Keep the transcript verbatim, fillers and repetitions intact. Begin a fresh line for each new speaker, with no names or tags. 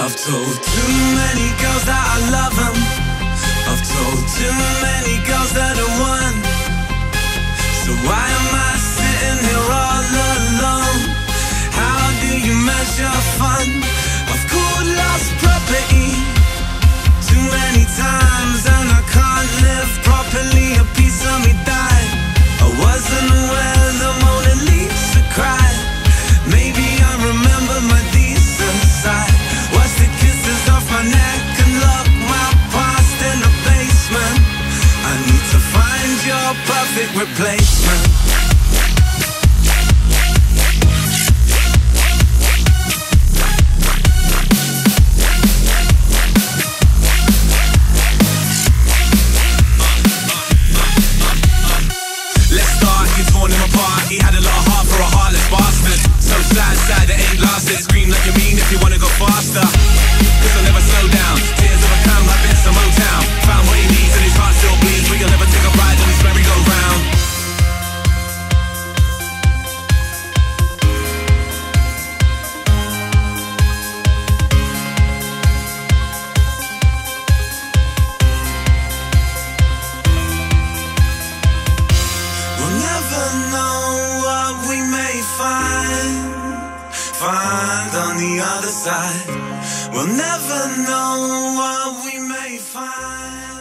I've told too many girls that I love them. I've told too many girls that I won. So why am I sitting here all alone? How do you measure fun? I've called lost property too many times, and I can't live properly. A piece of me died. I wasn't aware the Mona Lisa cried. Maybe I remember my decent side. Wash the kisses off my neck and lock my past in the basement. I need to find your perfect replacement. He had a lot of heart for a heartless bastard. So sad, sad, it ain't lasted. Scream like you mean if you wanna go faster, cause I'll never slow down. Tears of a clown like bits of Motown. Found what he needs and his heart still bleeds, but you'll never take a ride on his merry-go-round. We'll never know what we may find, find on the other side. We'll never know what we may find.